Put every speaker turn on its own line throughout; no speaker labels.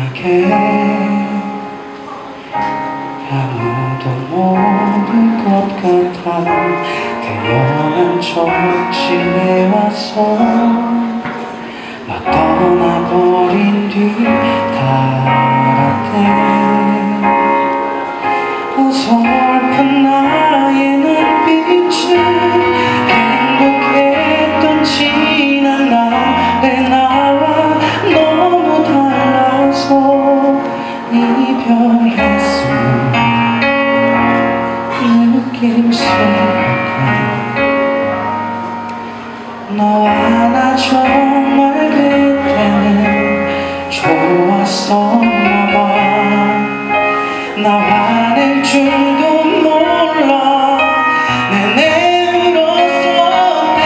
조용하게 아무도 모를 것 같아 태어난 척 지내왔어. 나 떠나버린 뒤 달았대. 어설픈 나의 눈빛은 행복했던 지난 날의 나와 너무 달라서 이별했어. 느낌 속에 너와 나 정말 그때는 좋았었나봐. 나 화낼 줄도 몰라. 내내 울었었대.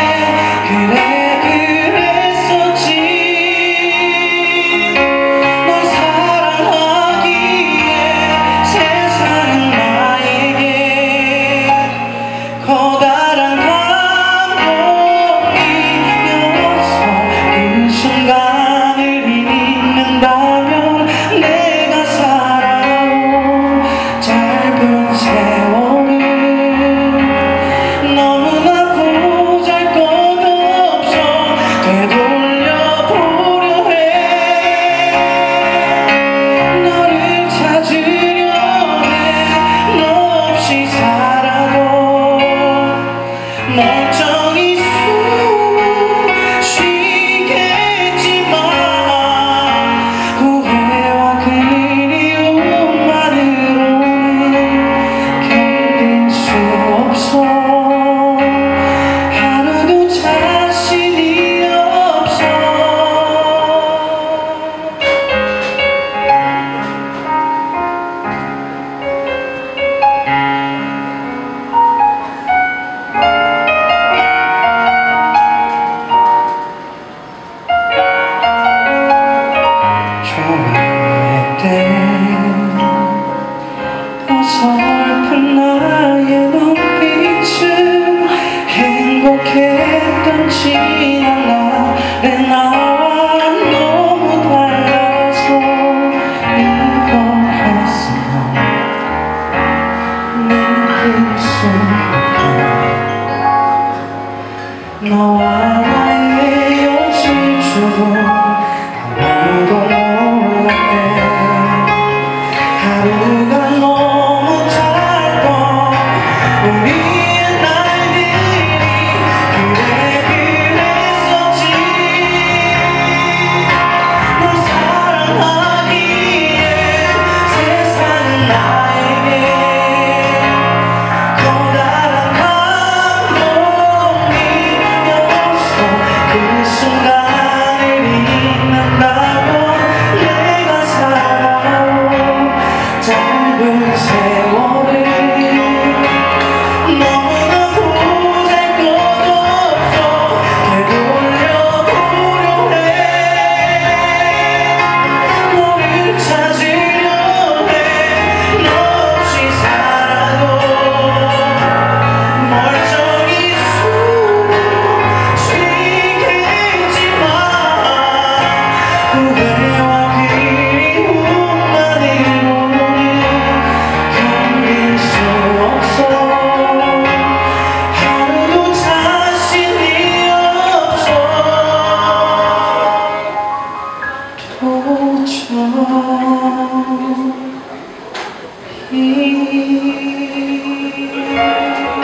그랬었지. 널 사랑하기에 세상은 나에게 커다란 감동이었어. 그 순간을 잊는다면 내가 살아온 짧은 세월을 너무나 보잘것없어 되돌려보려 해. 너를 찾으려 해. 너 없이 살아도 멀쩡히 숨을 쉬겠지만 후회와 그리움만으로는 견딜 수 없어. 하루도 자신이 없어. 좋아했대. 어설픈 나의 눈빛은 행복했던 지난 날의 나와 너무 달라서 이별했어. 느낄 수 없게 너와 나의 헤어질 줄은 아무도 몰랐대. 하루가 너무 짧아 우리의 날들이 그랬었지. 널 사랑하기에 세상은 나에게 커다란 감동이었어. 그 순간을 잊는다면 내가 살아온 짧은 세월을 너무나 보잘것없어 되돌려보려 해. 너를 찾으려 해. 너 없이 살아도 멀쩡히 숨을 쉬겠지만 후회와 그리움만으로는 견딜 수 없어. 하루도 자신이 없어. 도저히